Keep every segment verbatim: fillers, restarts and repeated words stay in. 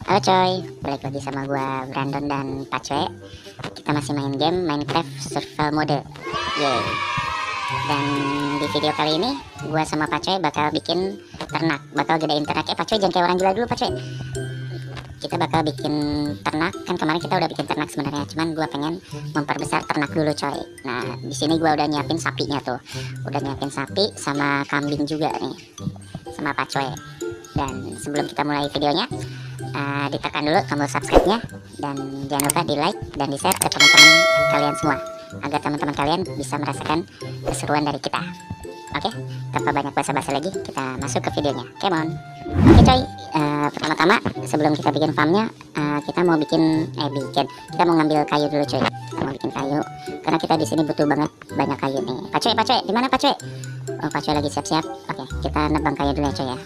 Halo coy, balik lagi sama gua Brandon dan Pacoe. Kita masih main game Minecraft Survival Mode. Yeay. Dan di video kali ini gua sama Pacoe bakal bikin ternak, bakal gedein ternak. Eh Pacoe jangan kayak orang gila dulu Pacoe. Kita bakal bikin ternak, kan kemarin kita udah bikin ternak sebenarnya, cuman gua pengen memperbesar ternak dulu coy. Nah, di sini gua udah nyiapin sapinya tuh. Udah nyiapin sapi sama kambing juga nih. Sama Pacoe. Dan sebelum kita mulai videonya, uh, ditekan dulu tombol subscribe-nya dan jangan lupa di like dan di share ke teman-teman kalian semua agar teman-teman kalian bisa merasakan keseruan dari kita. Oke, tanpa banyak basa-basi lagi kita masuk ke videonya. Come on. Oke coy, uh, pertama-tama sebelum kita bikin farmnya, uh, kita mau bikin eh bikin kita mau ngambil kayu dulu coy. Kita mau bikin kayu karena kita di sini butuh banget banyak kayu nih. Pacoe, Pacoe, di mana Pacoe? Oh, Pacoe lagi siap-siap. Oke, kita nebang kayu dulu ya coy ya.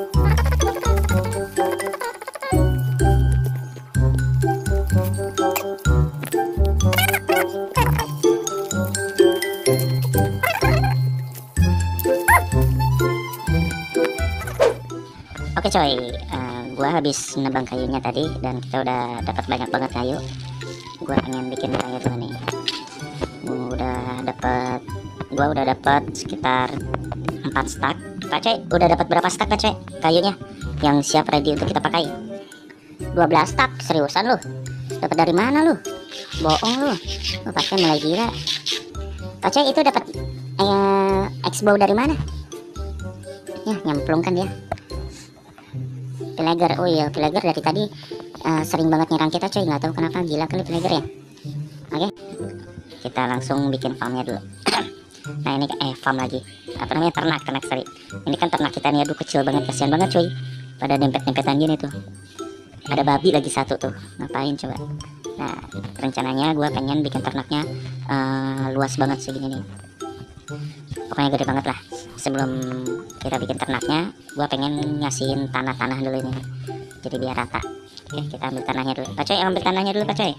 Oke coy, uh, gua habis nebang kayunya tadi dan kita udah dapat banyak banget kayu. Gua pengen bikin kayu dulu nih. Gua udah dapat, gua udah dapat sekitar empat stack. Pacoe, udah dapat berapa stack Pacoe kayunya yang siap ready untuk kita pakai? dua belas stack, seriusan lu? Dapat dari mana lu? Bohong lu. Lu pakai mulai gila. Pacoe itu dapat eh, exbow dari mana? Ya, nyemplung kan dia. Villager, oh iya villager dari tadi uh, sering banget nyerang kita coy, nggak tahu kenapa, gila kali villager ya. Oke, kita langsung bikin farmnya dulu. Nah ini eh farm lagi, apa namanya, ternak, ternak sorry. Ini kan ternak kita nih, aduh kecil banget, kasihan banget coy, pada dempet-dempetan gini tuh. Ada babi lagi satu tuh, ngapain coba. Nah rencananya gue pengen bikin ternaknya uh, luas banget segini nih, pokoknya gede banget lah. Sebelum kita bikin ternaknya, gue pengen ngasihin tanah-tanah dulu ini, jadi biar rata. Oke, kita ambil tanahnya dulu. Pacoe, ambil tanahnya dulu Pacoe.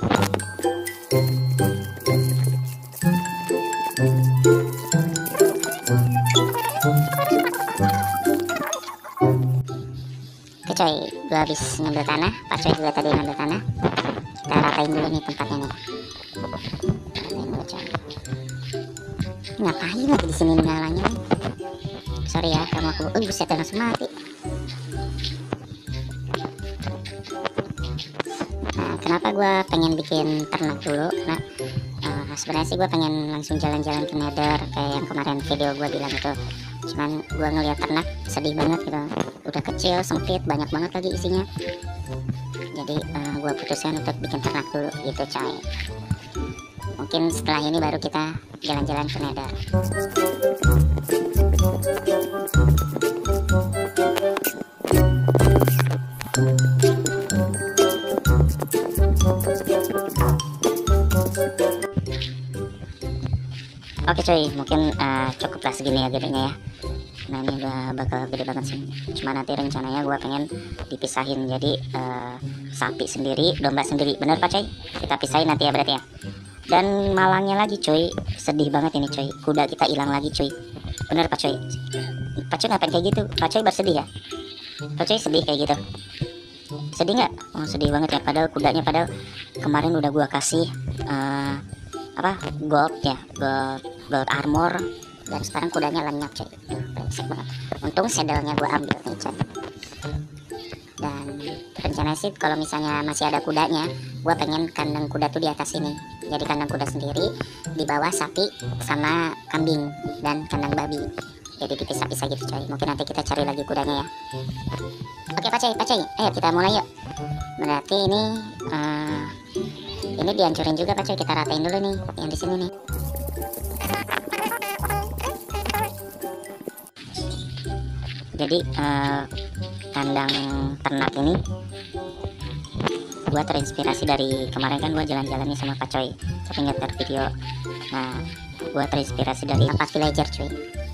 Oke coy, gue habis ngambil tanah. Pacoe juga tadi ngambil tanah. Kita ratain dulu nih tempatnya nih. Ratain dulu coy. Ngapain lagi di sini nyalanya? Sorry ya, kamu aku. Oh buset, langsung mati. Nah, kenapa gue pengen bikin ternak dulu? Nah, uh, sebenarnya sih gue pengen langsung jalan-jalan ke Nether kayak yang kemarin video gue bilang itu. Cuman gue ngeliat ternak sedih banget gitu. Udah kecil, sempit, banyak banget lagi isinya. Jadi uh, gue putuskan untuk bikin ternak dulu gitu coy. Mungkin setelah ini baru kita jalan-jalan ke Nether. Oke coy, mungkin uh, cukuplah segini ya gedenya ya. Nah ini udah bakal gede banget sih. Cuma nanti rencananya gue pengen dipisahin, jadi uh, sapi sendiri, domba sendiri. Bener Pak coy? Kita pisahin nanti ya berarti ya. Dan malangnya lagi coy, sedih banget ini coy, kuda kita hilang lagi coy. Bener Pak coy? Pak coy ngapain kayak gitu? Pak coy bersedih ya? Pak coy sedih kayak gitu? Sedih nggak? Oh sedih banget ya, padahal kudanya padahal kemarin udah gua kasih uh, apa gold ya, gold, gold armor, dan sekarang kudanya lenyap coy. Brengsek banget. Untung saddle-nya gua ambil nih coy. Dan rencana sih kalau misalnya masih ada kudanya, gua pengen kandang kuda tuh di atas ini. Jadi kandang kuda sendiri, di bawah sapi sama kambing dan kandang babi. Jadi dipisah-pisah gitu coy. Mungkin nanti kita cari lagi kudanya ya. Oke Pacoe, Pacoe, ayo kita mulai yuk. Berarti ini uh, ini dihancurin juga Pacoe, kita ratain dulu nih yang di sini nih. Jadi uh, kandang ternak ini gua terinspirasi dari kemarin kan gua jalan-jalan nih sama Pacoe, tapi ngeter video. Nah gua terinspirasi dari empat villager cuy.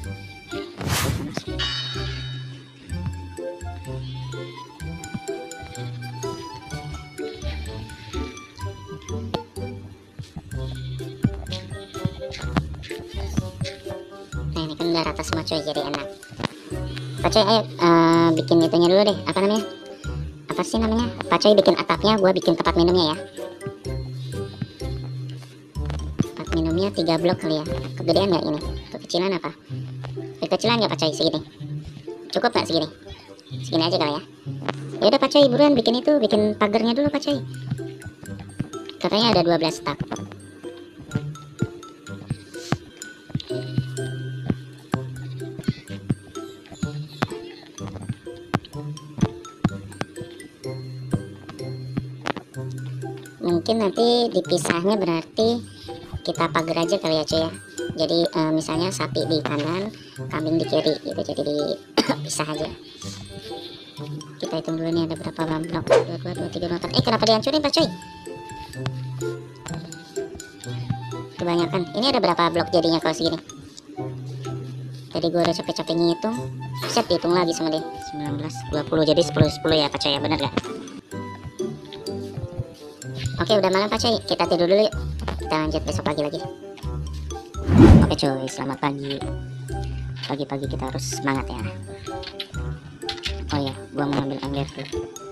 Nah ini kan udah rata semua cuy, jadi enak. Pacoe ayo uh, bikin itunya dulu deh, apa namanya, apa sih namanya, Pak Coy bikin atapnya, gua bikin tempat minumnya ya. Tempat minumnya tiga blok kali ya. Kegedean nggak ini? Kekecilan apa? Kekecilan nggak Pak Coy? Segini cukup nggak? Segini segini aja kali ya. Ya udah Pak Coy, buruan bikin itu, bikin pagarnya dulu Pak Coy. Katanya ada dua belas tak. Mungkin nanti dipisahnya berarti kita pagar aja kali ya Coy ya. Jadi e, misalnya sapi di kanan, kambing di kiri gitu, jadi dipisah aja. Kita hitung dulu nih ada berapa blok. Dua, dua, dua, tiga, empat. Eh kenapa dihancurin Pak Coy? Kebanyakan. Ini ada berapa blok jadinya kalau segini? Tadi gue udah capek-capek ngitung. Set, dihitung lagi sama dia. sembilan belas, dua puluh, jadi sepuluh, sepuluh ya Pak Coy ya, bener gak? Oke, udah malam Pak Coy, kita tidur dulu yuk. Kita lanjut besok pagi lagi. Oke cuy, selamat pagi. Pagi-pagi kita harus semangat ya. Oh ya, gua mau ambil ember tuh.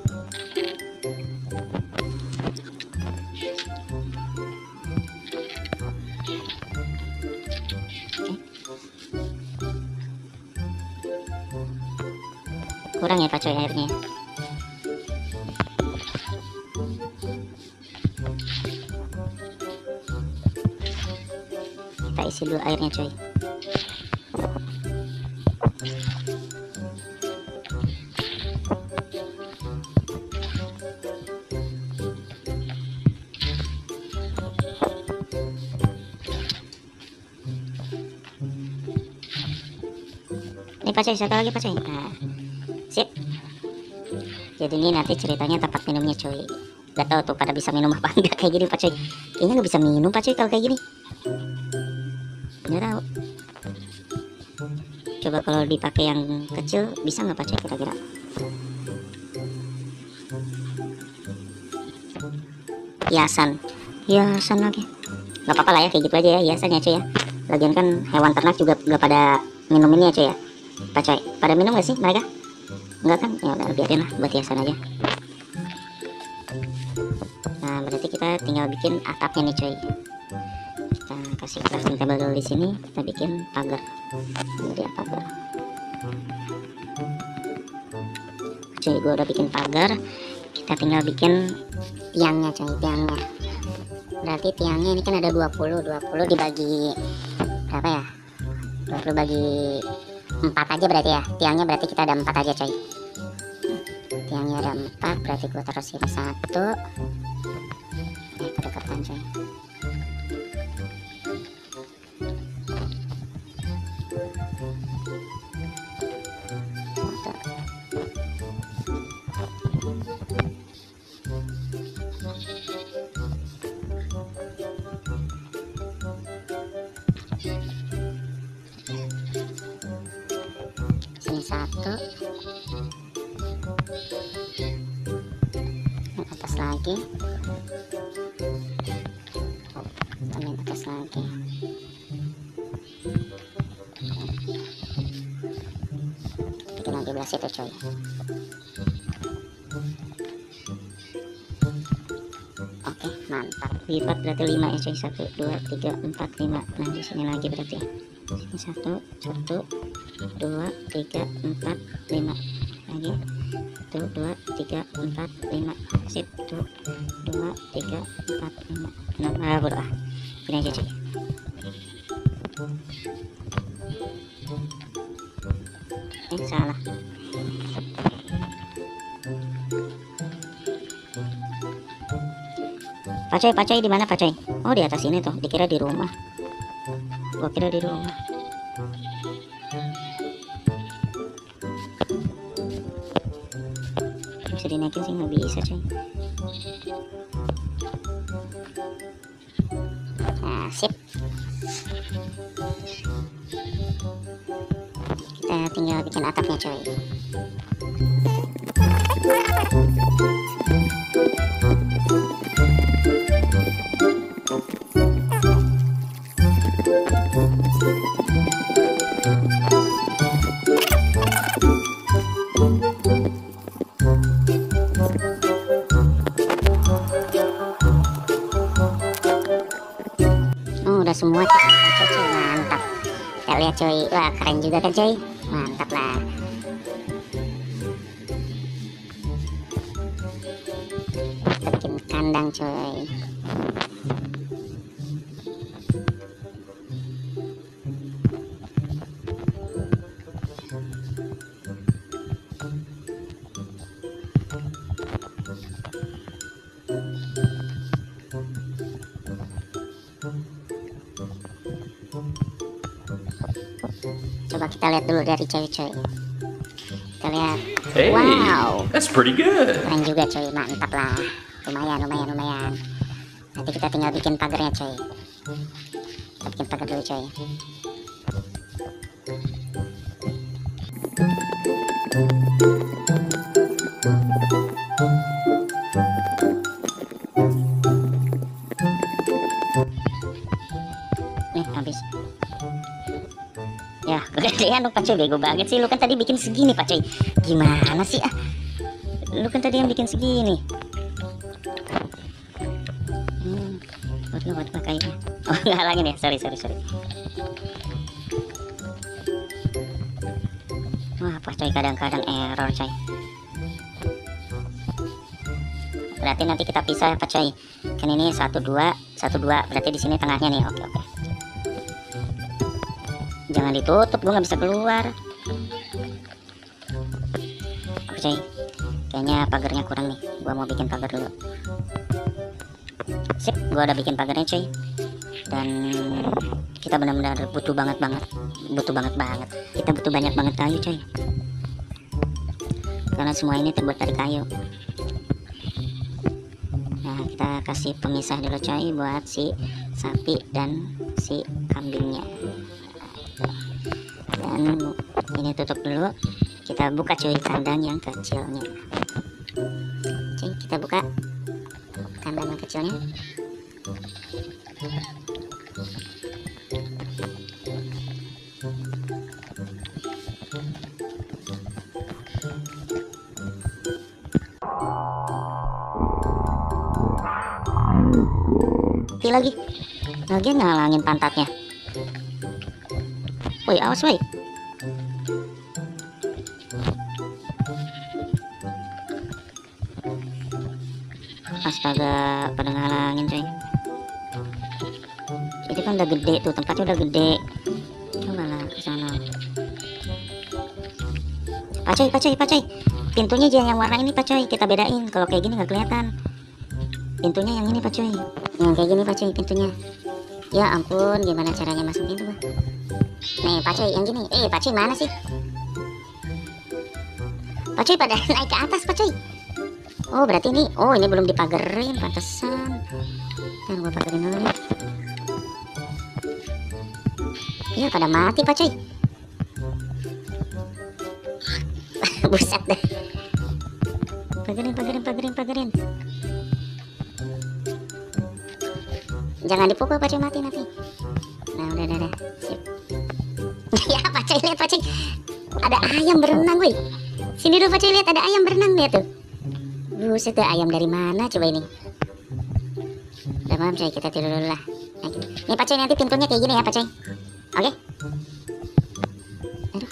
Kurang ya Pak Coy airnya. Kita isi dulu airnya coy. Ini Pak Coy, satu lagi Pak Coy. Nah, sip. Jadi ini nanti ceritanya tempat minumnya coy. Gak tau tuh pada bisa minum apa enggak kayak gini Pak Coy. Kayaknya nggak bisa minum Pak Coy kalau kayak gini. Nggak tahu. Coba kalau dipakai yang kecil bisa nggak Pak Coy kira-kira? Hiasan, hiasan lagi. Gak apa-apa lah ya, kayak gitu aja ya hiasannya coy ya. Lagian kan hewan ternak juga gak pada minum ini ya coy ya. Pak Coy, pada minum gak sih mereka? Enggak kan? Ya udah biarin lah buat hiasan aja. Nah berarti kita tinggal bikin atapnya nih coy. Kita kasih crafting table dulu di sini. Kita bikin pagar. Jadi pagar. Coy, gue udah bikin pagar. Kita tinggal bikin tiangnya coy, tiangnya. Berarti tiangnya ini kan ada dua puluh, dua puluh dibagi berapa ya? dua puluh bagi empat aja berarti ya. Tiangnya berarti kita ada empat aja coy. Tiangnya ada empat, berarti gue taruh sini satu. Eh kedekatan coy. Sini satu. Yang atas lagi. Tambahin atas lagi. Bikin lagi belas itu coy. Oke mantap. Lipat berarti lima ya coy. Satu, dua, tiga, empat, lima. Nah di sini lagi berarti. Sini satu, satu, dua, tiga, empat, lima. Lagi. Satu, dua, tiga, empat, lima. Sip. Satu, dua, tiga, empat, lima. Enam. Ah bodoh ah. Ini aja coy. Eh salah. Pak Coy, Pak Coy di mana Pak Coy? Oh di atas ini tuh. Dikira di rumah. Gua kira di rumah. Bisa dinaikin sih nggak bisa coy. Nah sip. Kita tinggal bikin atapnya coy. semua cuy. Cuy, cuy, mantap. Kita lihat cuy, wah keren juga kan cuy, mantap lah. Kita bikin kandang cuy. Coba kita lihat dulu dari cuy-cuy. Kita lihat. Hey, wow, that's pretty good. keren juga cuy, mantap lah. Lumayan, lumayan, lumayan. Nanti kita tinggal bikin pagarnya cuy. Kita bikin pagar dulu cuy. Nih habis. Ya kegedean dong Pak Coy, bego banget sih. Lu kan tadi bikin segini Pak Coy. Gimana sih ah? Lu kan tadi yang bikin segini. Hmm, buat lu buat pakainya. Oh ngalangin ya, sorry sorry sorry. Wah Pak Coy kadang-kadang error coy. Berarti nanti kita pisah ya Pak Coy. Kan ini satu dua satu dua, berarti di sini tengahnya nih. Oke oke. Jangan ditutup, gue nggak bisa keluar. Oke coy, kayaknya pagarnya kurang nih. Gue mau bikin pagar dulu. Sip, gue udah bikin pagarnya coy. Dan kita benar-benar butuh banget banget, butuh banget banget. Kita butuh banyak banget kayu coy. Karena semua ini terbuat dari kayu. Nah kita kasih pemisah dulu coy buat si sapi dan si kambingnya. Dan ini tutup dulu. Kita buka cuy kandang yang kecilnya. Cuy, kita buka kandang yang kecilnya. Mati lagi. Lagi ngalangin pantatnya. Woi, awas woi. Astaga, pada ngalangin coy. Itu kan udah gede tuh, tempatnya udah gede. Coba lah ke sana. Pacoy, pacoy, pacoy. Pintunya jangan yang warna ini pacoy, kita bedain. Kalau kayak gini nggak kelihatan. Pintunya yang ini pacoy. Yang kayak gini pacoy pintunya. Ya ampun, gimana caranya masuk pintu? Nih pacoy yang gini. Eh pacoy mana sih? Pacoy pada naik ke atas pacoy. Oh berarti ini, oh ini belum dipagerin, pantesan. Ntar gua pagerin dulu nih. Iya pada mati pak cuy. Buset deh. Pagerin, pagerin, pagerin, pagerin. Jangan dipukul pak cuy, mati nanti. Nah udah, udah, udah. Sip. Ya pak cuy, lihat pak cuy. Ada ayam berenang woi. Sini dulu pak cuy, lihat ada ayam berenang, lihat tuh. Buset deh, ayam dari mana coba ini? Udah malam coy, kita tidur dulu lah. Nih pak cuy, nanti pintunya kayak gini ya pak cuy. Oke. Aduh.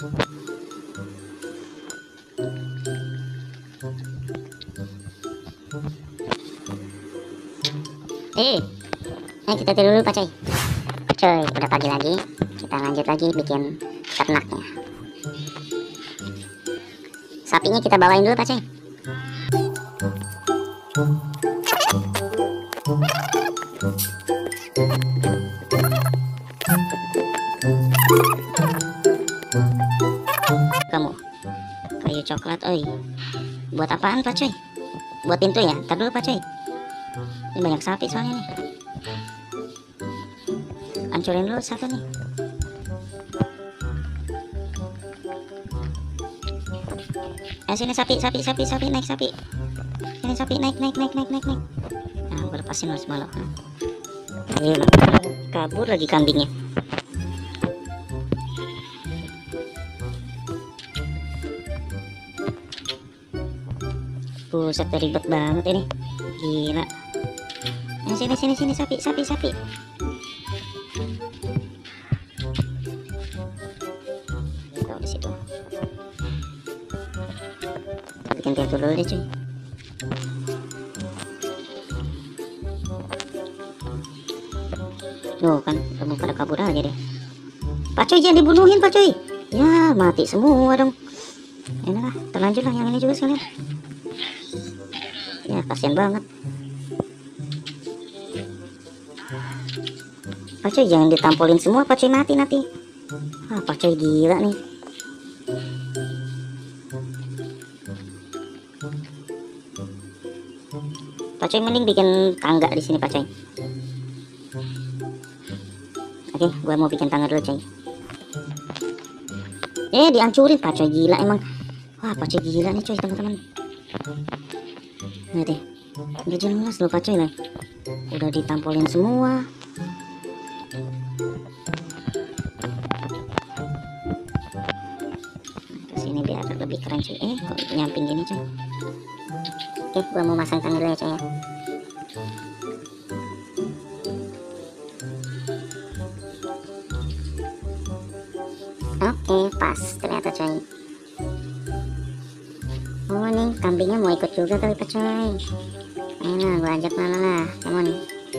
Eh, nah kita tidur dulu pak cuy. Cuy, udah pagi lagi. Kita lanjut lagi bikin ternaknya. Sapinya kita bawain dulu pak cuy. Kamu kayu coklat, oi. Buat apaan pak cuy? Buat pintu ya? Ntar dulu pak cuy. Ini banyak sapi soalnya nih. Hancurin dulu satu nih. Eh sini sapi, sapi, sapi, sapi, naik sapi. Sini sapi, naik, naik, naik, naik, naik, naik. Nah, gue lepasin harus balok. Eh, kabur lagi kambingnya. Buset, ribet banget ini. Gila. Nah, sini, sini, sini, sapi, sapi, sapi. ganti atur dulu deh cuy. Tuh kan, kamu pada kabur aja deh. Pak Coy jangan dibunuhin Pak Coy. Ya mati semua dong. Ini lah, terlanjur lah yang ini juga sekalian. Ya kasihan banget. Pak Coy jangan ditampolin semua, Pak Coy mati nanti. Ah Pak Coy gila nih. Pak Coy mending bikin tangga di sini Pak Coy. Oke, gua mau bikin tangga dulu Coy. Eh dihancurin Pak Coy gila emang. Wah Pak Coy gila nih Coy teman-teman. Lihat deh, udah jelas loh Pak Coy lah. Udah ditampolin semua. Kesini biar lebih keren Coy. Eh kok nyamping gini Coy. Oke, gua mau masang tangga dulu ya Coy ya. Oke, pas ternyata Coy. Oh nih, kambingnya mau ikut juga kali Pak Coy. Ayo lah, gua ajak mana lah, come on.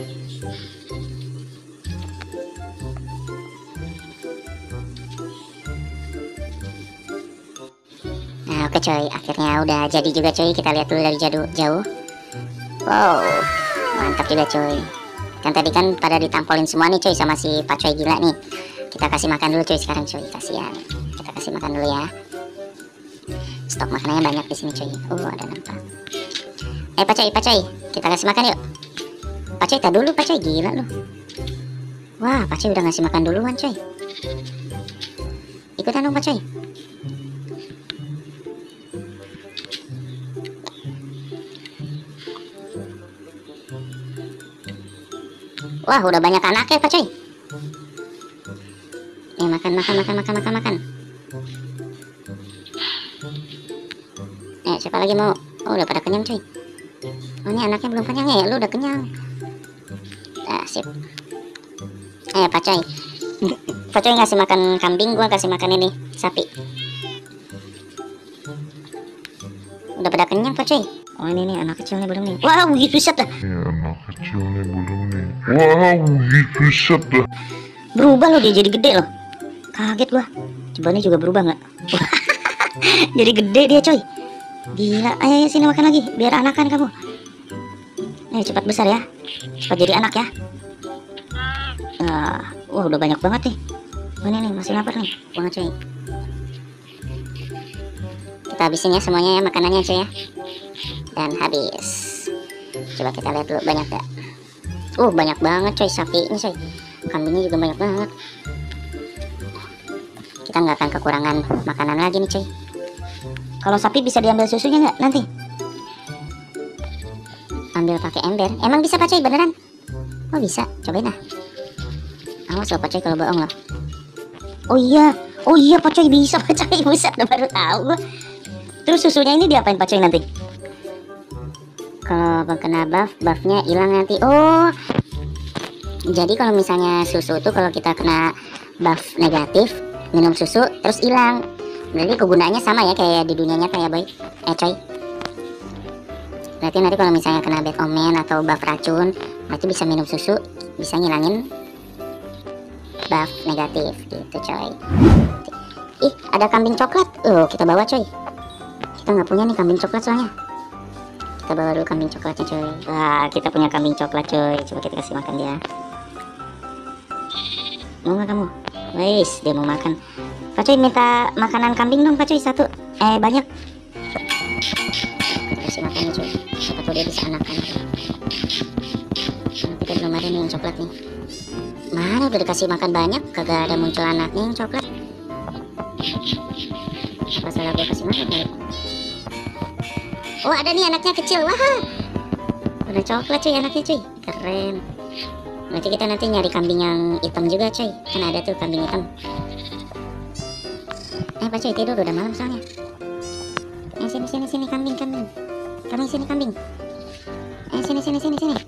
Nah oke Coy, akhirnya udah jadi juga Coy. Kita lihat dulu dari jauh jauh. Wow, mantap juga Coy. Kan tadi kan pada ditampolin semua nih Coy sama si Pak Coy gila nih. Kita kasih makan dulu Coy sekarang Coy, kasihan. Kita kasih makan dulu ya. Stok makanannya banyak di sini Coy. Oh ada nampak. Eh Pak Coy, Pak Coy, kita kasih makan yuk. Pak Coy, tak dulu Pak Coy, gila lu. Wah Pak Coy udah ngasih makan duluan Coy. Ikutan dong Pak Coy. Wah udah banyak anaknya Pak Coy. Eh makan makan makan makan makan makan. Eh siapa lagi mau? Oh udah pada kenyang Coy. Oh ini anaknya belum kenyang ya, lu udah kenyang. Ah sip. Eh Pak Coy. Pak Coy ngasih makan kambing, gua kasih makan ini sapi. Udah pada kenyang Pak Coy. Oh ini nih anak kecilnya belum nih. Wow gitu set dah. Ya anak kecilnya belum nih. Wow gitu set dah. Berubah loh dia jadi gede loh. Kaget gua. Coba nih juga berubah nggak? Jadi gede dia Coy. Gila. Ayo, ayo sini makan lagi biar anakan kamu. Ayo cepat besar ya. Cepat jadi anak ya. Nah, wah udah banyak banget nih. Oh, ini nih masih lapar nih. Banget Coy. Kita habisin ya semuanya ya makanannya Coy ya. Dan habis. Coba kita lihat dulu banyak gak? Uh banyak banget Coy sapinya Coy. Kambingnya juga banyak banget. Kita nggak akan kekurangan makanan lagi nih Coy. Kalau sapi bisa diambil susunya nggak nanti? Ambil pakai ember. Emang bisa Pak Coy beneran? Oh bisa, cobain lah. Awas loh Pak Coy kalau bohong loh. Oh iya, oh iya Pak Coy bisa Pak Coy. Buset, udah baru tahu gua. Terus susunya ini diapain Pak Coy nanti? Kalau kena buff, buffnya hilang nanti. Oh, jadi kalau misalnya susu tuh kalau kita kena buff negatif, minum susu terus hilang. Berarti kegunaannya sama ya kayak di dunia nyata ya boy. Eh coy. Berarti nanti kalau misalnya kena bad omen atau buff racun, berarti bisa minum susu, bisa ngilangin buff negatif gitu coy. Ih ada kambing coklat. Oh kita bawa coy. Kita nggak punya nih kambing coklat soalnya. Kita bawa dulu kambing coklatnya coy. Wah kita punya kambing coklat coy. Coba kita kasih makan dia. Mau nggak kamu? Wais dia mau makan. Pak Coy minta makanan kambing dong Pak Coy satu. Eh banyak. Kita kasih makan nih coy. Siapa tahu dia bisa anakan. Nah, kita belum ada nih yang coklat nih. Mana udah dikasih makan banyak, kagak ada muncul anaknya yang coklat. Apa salah gue kasih makan kali? Oh ada nih anaknya kecil. Wah udah coklat cuy anaknya cuy. Keren. Berarti kita nanti nyari kambing yang hitam juga cuy. Kan ada tuh kambing hitam. Eh Pak Coy tidur udah malam soalnya. Eh sini sini sini kambing kambing. Kambing sini kambing. Eh sini sini sini sini.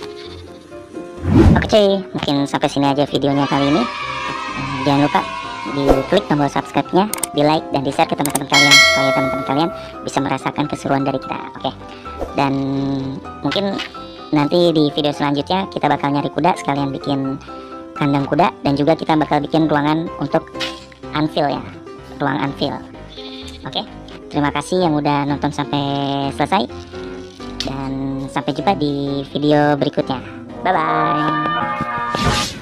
Oke cuy, mungkin sampai sini aja videonya kali ini. Jangan lupa diklik tombol subscribe-nya, di like dan di share ke teman-teman kalian supaya teman-teman kalian bisa merasakan keseruan dari kita. Oke. Dan mungkin nanti di video selanjutnya kita bakal nyari kuda sekalian bikin kandang kuda, dan juga kita bakal bikin ruangan untuk anvil ya, ruang anvil. Oke. Terima kasih yang udah nonton sampai selesai, dan sampai jumpa di video berikutnya. Bye bye.